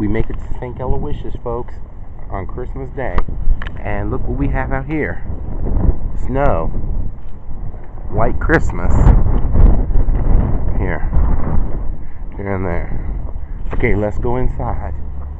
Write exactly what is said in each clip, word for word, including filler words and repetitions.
we make it to Saint Aloysius, folks, on Christmas Day. And look what we have out here. Snow. White Christmas. Here. Here and there. Okay, let's go inside.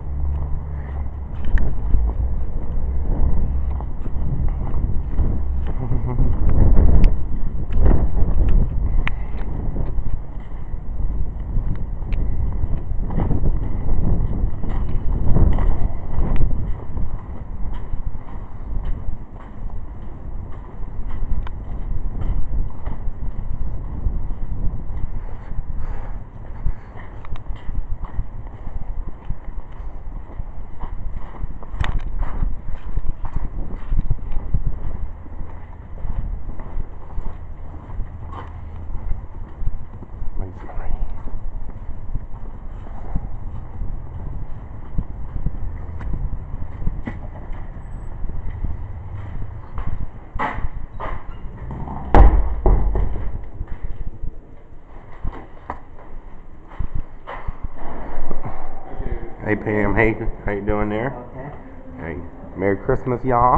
Hey Pam, hey, how you doing there? Okay. Hey, Merry Christmas, y'all.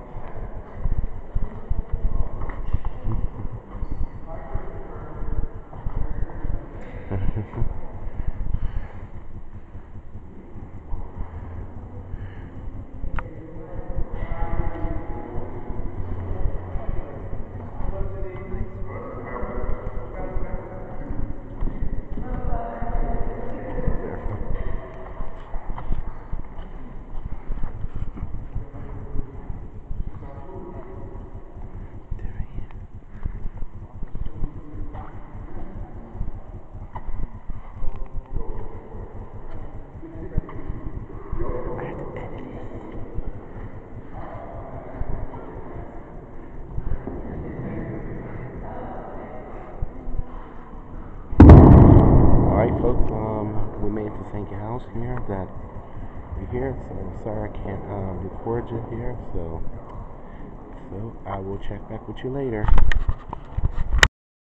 Alright folks, um, we made it to Saint Gal's here, that we're here, so sorry I can't um, record you here, so, so I will check back with you later.